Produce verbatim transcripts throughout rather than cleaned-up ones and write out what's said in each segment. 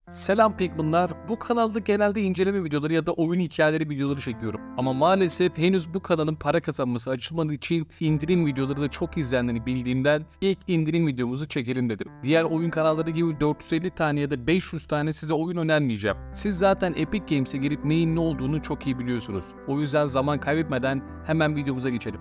Selam Pigmanlar. Bu kanalda genelde inceleme videoları ya da oyun hikayeleri videoları çekiyorum. Ama maalesef henüz bu kanalın para kazanması açılmadığı için indirim videoları da çok izlendiğini bildiğimden ilk indirim videomuzu çekelim dedim. Diğer oyun kanalları gibi dört yüz elli tane ya da beş yüz tane size oyun önermeyeceğim. Siz zaten Epic Games'e girip neyin ne olduğunu çok iyi biliyorsunuz. O yüzden zaman kaybetmeden hemen videomuza geçelim.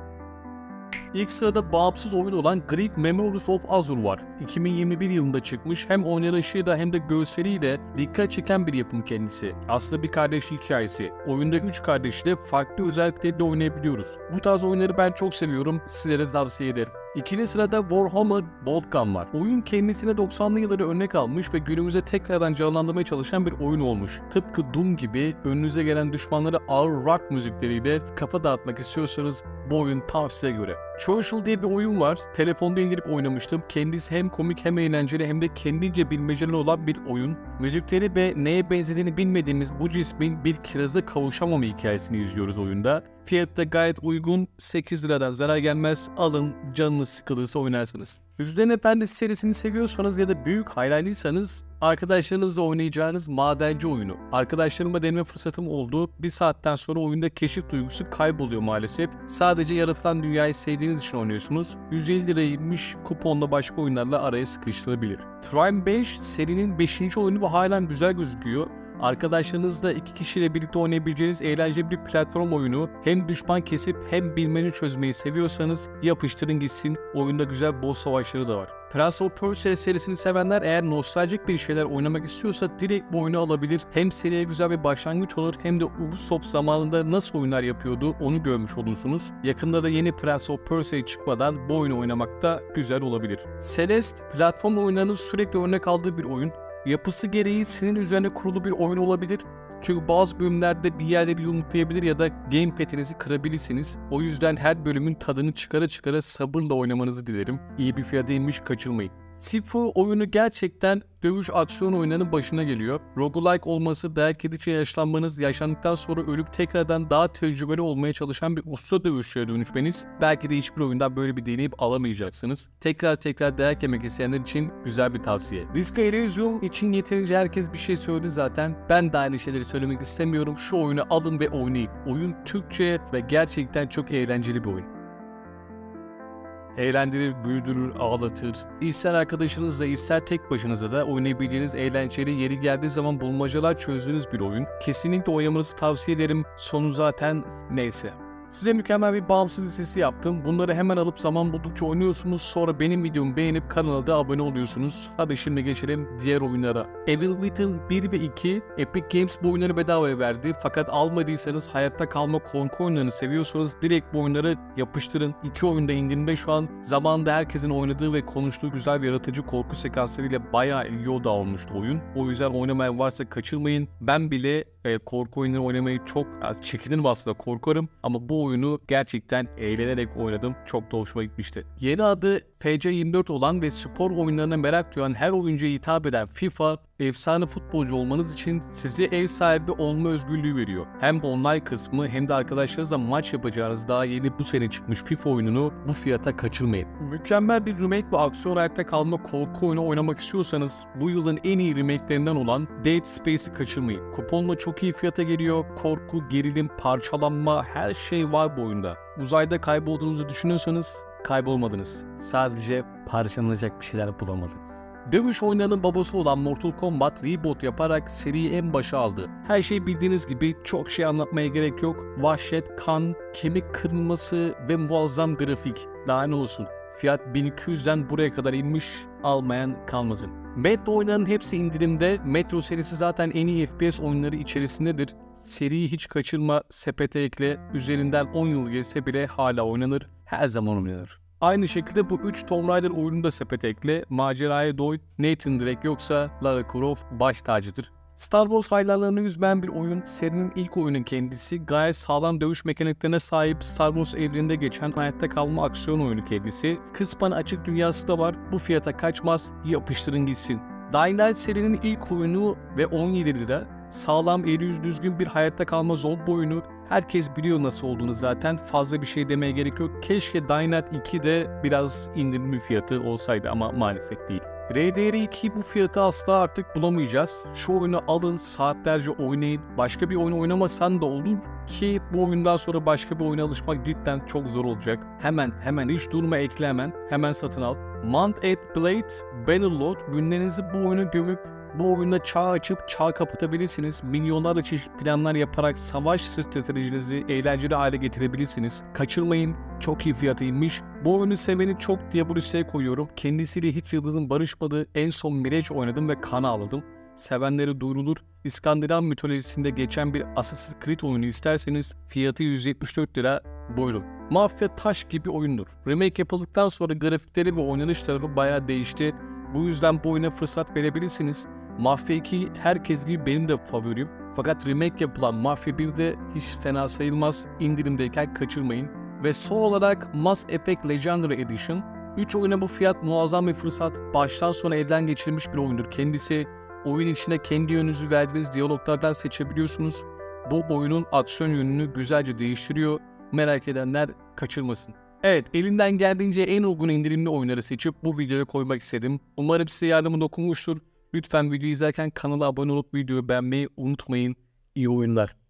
İlk sırada bağımsız oyun olan Greek Memories of Azur var. iki bin yirmi bir yılında çıkmış, hem oynanışıyla hem de görseliyle dikkat çeken bir yapım kendisi. Aslında bir kardeş hikayesi. Oyunda üç kardeşle farklı özellikleriyle oynayabiliyoruz. Bu tarz oyunları ben çok seviyorum, sizlere tavsiye ederim. İkinci sırada Warhammer Boltgun var. Oyun kendisine doksanlı yılları örnek almış ve günümüze tekrardan canlandırmaya çalışan bir oyun olmuş. Tıpkı Doom gibi önünüze gelen düşmanları ağır rock müzikleriyle kafa dağıtmak istiyorsanız bu oyun tam size göre. Social diye bir oyun var. Telefonda indirip oynamıştım. Kendisi hem komik hem eğlenceli hem de kendince bilmeceli olan bir oyun. Müzikleri ve neye benzediğini bilmediğimiz bu cismin bir kiraza kavuşamama hikayesini izliyoruz oyunda. Fiyatı da gayet uygun, sekiz liradan zarar gelmez. Alın, canınız sıkılırsa oynarsınız. Yüzüklerin Efendisi serisini seviyorsanız ya da büyük hayranıysanız arkadaşlarınızla oynayacağınız madenci oyunu. Arkadaşlarıma deneme fırsatım oldu. Bir saatten sonra oyunda keşif duygusu kayboluyor maalesef. Sadece yaratılan dünyayı sevdiğiniz için oynuyorsunuz. yüz elli liraymış, kuponla başka oyunlarla araya sıkıştırabilir. Trine beş serinin beşinci oyunu ve halen güzel gözüküyor. Arkadaşlarınızla iki kişiyle birlikte oynayabileceğiniz eğlenceli bir platform oyunu. Hem düşman kesip hem bilmeni çözmeyi seviyorsanız yapıştırın gitsin. Oyunda güzel boss savaşları da var. Prince of Persia serisini sevenler eğer nostaljik bir şeyler oynamak istiyorsa direkt bu oyunu alabilir. Hem seriye güzel bir başlangıç olur hem de Ubisoft zamanında nasıl oyunlar yapıyordu onu görmüş olursunuz. Yakında da yeni Prince of Persia çıkmadan bu oyunu oynamak da güzel olabilir. Celeste platform oyunlarının sürekli örnek aldığı bir oyun. Yapısı gereği sinir üzerine kurulu bir oyun olabilir. Çünkü bazı bölümlerde bir yerleri yumruklayabilir ya da gamepad'inizi kırabilirsiniz. O yüzden her bölümün tadını çıkara çıkara sabırla oynamanızı dilerim. İyi bir fiyatıymış, kaçırmayın. Sifu oyunu gerçekten dövüş aksiyon oyunlarının başına geliyor. Roguelike olması dayak yedikçe yaşlanmanız, yaşlandıktan sonra ölüp tekrardan daha tecrübeli olmaya çalışan bir usta dövüşçüye dönüşmeniz. Belki de hiçbir oyundan böyle bir deneyip alamayacaksınız. Tekrar tekrar dayak yemek isteyenler için güzel bir tavsiye. Disco Elysium için yeterince herkes bir şey söyledi zaten. Ben de aynı şeyleri söylemek istemiyorum. Şu oyunu alın ve oynayın. Oyun Türkçe ve gerçekten çok eğlenceli bir oyun. Eğlendirir, güldürür, ağlatır. İster arkadaşınızla ister tek başınıza da oynayabileceğiniz eğlenceli, yeri geldiği zaman bulmacalar çözdüğünüz bir oyun. Kesinlikle oynamanızı tavsiye ederim. Sonu zaten neyse. Size mükemmel bir bağımsız listesi yaptım. Bunları hemen alıp zaman buldukça oynuyorsunuz. Sonra benim videomu beğenip kanala da abone oluyorsunuz. Hadi şimdi geçelim diğer oyunlara. Evil Within bir ve iki Epic Games bu oyunları bedavaya verdi. Fakat almadıysanız, hayatta kalma korku oyunlarını seviyorsanız direkt bu oyunları yapıştırın. İki oyunda indirimde şu an. Zamanında herkesin oynadığı ve konuştuğu güzel bir yaratıcı korku sekanslarıyla bayağı ilgi odağı olmuştu oyun. O yüzden oynamayan varsa kaçırmayın. Ben bile e, korku oyunları oynamayı çok az çekinirim, aslında korkarım. Ama bu oyunu gerçekten eğlenerek oynadım. Çok da hoşuma gitmişti. Yeni adı F C yirmi dört olan ve spor oyunlarına merak duyan her oyuncuya hitap eden FIFA, efsane futbolcu olmanız için size ev sahibi olma özgürlüğü veriyor. Hem online kısmı hem de arkadaşlarınızla maç yapacağınız daha yeni bu sene çıkmış FIFA oyununu bu fiyata kaçırmayın. Mükemmel bir remake ve aksiyon hayatta kalma korku oyunu oynamak istiyorsanız bu yılın en iyi remakelerinden olan Dead Space'i kaçırmayın. Kuponla çok iyi fiyata geliyor. Korku, gerilim, parçalanma, her şey var bu oyunda. Uzayda kaybolduğunuzu düşünüyorsanız kaybolmadınız. Sadece parçalanacak bir şeyler bulamadınız. Dövüş oyunlarının babası olan Mortal Kombat reboot yaparak seriyi en başa aldı. Her şey bildiğiniz gibi, çok şey anlatmaya gerek yok. Vahşet, kan, kemik kırılması ve muazzam grafik. Daha ne olsun. Fiyat bin iki yüzden buraya kadar inmiş, almayan kalmasın. Metro oyunlarının hepsi indirimde. Metro serisi zaten en iyi F P S oyunları içerisindedir. Seriyi hiç kaçırma, sepete ekle. Üzerinden on yıl geçse bile hala oynanır. Her zaman oynanır. Aynı şekilde bu üç Tomb Raider oyununu da sepete ekle. Maceraya doy, Nathan Drake yoksa Lara Croft baş tacıdır. Star Wars hayranlarını üzmeyen bir oyun. Serinin ilk oyunun kendisi. Gayet sağlam dövüş mekaniklerine sahip, Star Wars evreninde geçen hayatta kalma aksiyon oyunu kendisi. Kısmen açık dünyası da var. Bu fiyata kaçmaz, yapıştırın gitsin. Dying Light serinin ilk oyunu ve on yedi lira. Sağlam, eli yüz düzgün bir hayatta kalma zombi oyunu. Herkes biliyor nasıl olduğunu zaten. Fazla bir şey demeye gerek yok. Keşke Dying Light iki de biraz indirimli fiyatı olsaydı ama maalesef değil. R D R iki bu fiyatı asla artık bulamayacağız. Şu oyunu alın, saatlerce oynayın. Başka bir oyun oynamasan da olur ki bu oyundan sonra başka bir oyuna alışmak cidden çok zor olacak. Hemen hemen hiç durma, ekle hemen. Hemen satın al. Mount and Blade Bannerlord, günlerinizi bu oyuna gömüp bu oyunda çağ açıp çağ kapatabilirsiniz. Milyonlarla çeşitli planlar yaparak savaş stratejinizi eğlenceli hale getirebilirsiniz. Kaçırmayın, çok iyi fiyatıymış. Bu oyunu seveni çok diye bu listeye koyuyorum. Kendisiyle hiç yıldızın barışmadığı en son Mirage oynadım ve kan ağladım. Sevenleri duyurulur. İskandinav mitolojisinde geçen bir Assassin's Creed oyunu isterseniz fiyatı yüz yetmiş dört lira, buyurun. Mafya taş gibi oyundur. Remake yapıldıktan sonra grafikleri ve oynanış tarafı bayağı değişti. Bu yüzden bu oyuna fırsat verebilirsiniz. Mafya iki herkes gibi benim de favorim. Fakat remake yapılan Mafya bir de hiç fena sayılmaz. İndirimdeyken kaçırmayın. Ve son olarak Mass Effect Legendary Edition. üç oyuna bu fiyat muazzam bir fırsat. Baştan sona elden geçirilmiş bir oyundur kendisi. Oyun içinde kendi yönünüzü verdiğiniz diyaloglardan seçebiliyorsunuz. Bu oyunun aksiyon yönünü güzelce değiştiriyor. Merak edenler kaçırmasın. Evet, elimden geldiğince en uygun indirimli oyunları seçip bu videoya koymak istedim. Umarım size yardımı dokunmuştur. Lütfen videoyu izlerken kanala abone olup videoyu beğenmeyi unutmayın. İyi oyunlar.